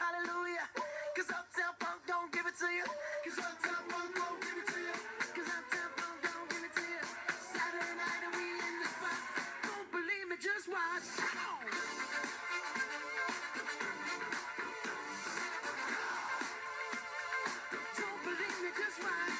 hallelujah. Cause Uptown Funk don't give it to you. Cause Uptown Funk don't give it to you. Cause Uptown Funk don't give it to you. Saturday night and we in the spot. Don't believe me, just watch. Don't believe me, just watch.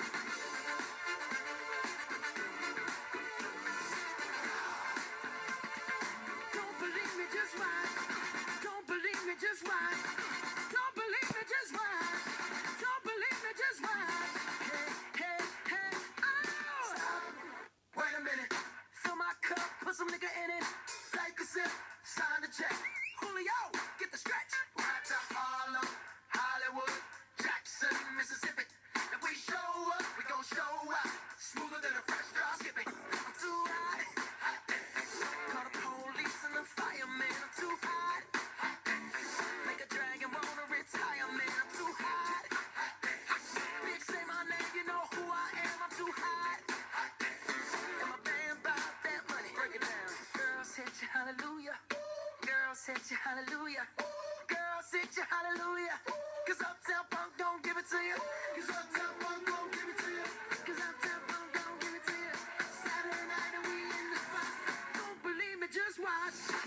Don't believe me, just watch. Don't believe me, just watch. Don't believe me, just watch. Don't believe me, just watch. Hey, hey, hey, oh! Stop. Wait a minute. Fill my cup, put some nigga in it. Take a sip, sign the check. Julio, get the stretch. Right to Harlem, Hollywood, Jackson, Mississippi. If we show up, we gon' show out. Smoother than a fresh drop skipping. I'm too hot. Call the police and the fireman. I'm too hot. Make a dragon wanna retire, man. I'm too hot. Bitch, say my name, you know who I am. I'm too hot. And my band bought that money. Break it down. Girls hit you, hallelujah. Girls hit you, hallelujah. Girls hit you, hallelujah. Cause Uptown Funk don't give it to you. Cause Uptown Funk don't give it to you. Cause Uptown Funk don't give it to you. Saturday night and we in the spot. Don't believe me, just watch.